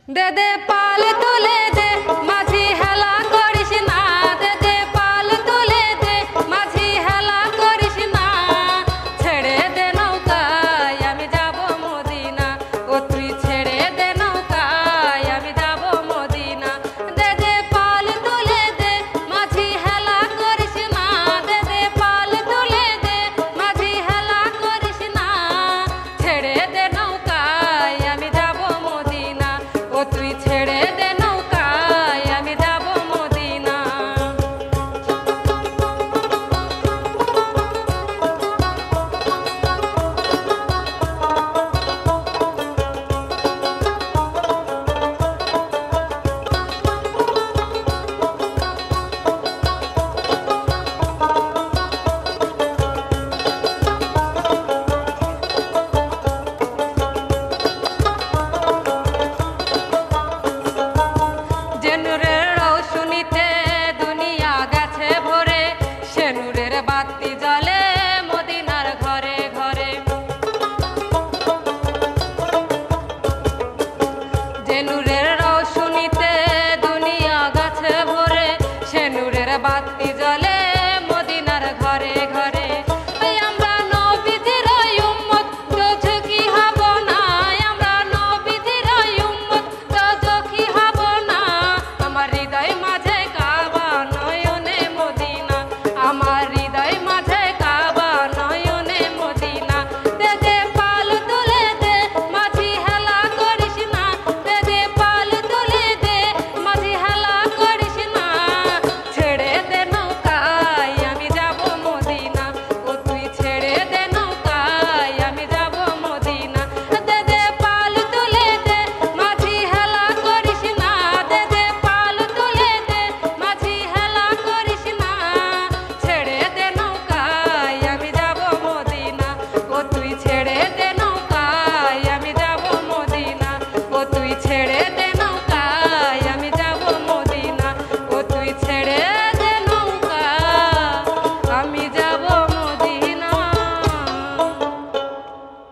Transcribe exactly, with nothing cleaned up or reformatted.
দে দে পাল তুলে দে মাঝি হেলা করিস না, দে দে পাল তুলে দে মাঝি হেলা করিস না, ছেড়ে দে নৌকায় আমি যাব মদিনা, ও তুই ছেড়ে দে নৌকায় আমি যাব মদিনা। দে দে পাল তুলে দে মাঝি হেলা করিস না, দে দে পাল তুলে দে মাঝি হেলা করিস না, ছেড়ে দে নৌকায় আমি যাব মদিনা, ও তুই ছেড়ে দে নৌকায় আমি যাব মদিনা। যে নূরের রৌশনীতে দুনিয়া গেছে ভরে, সে নূরের বাতি জ্বলে মদিনার ঘরে ঘরে। যে নূরের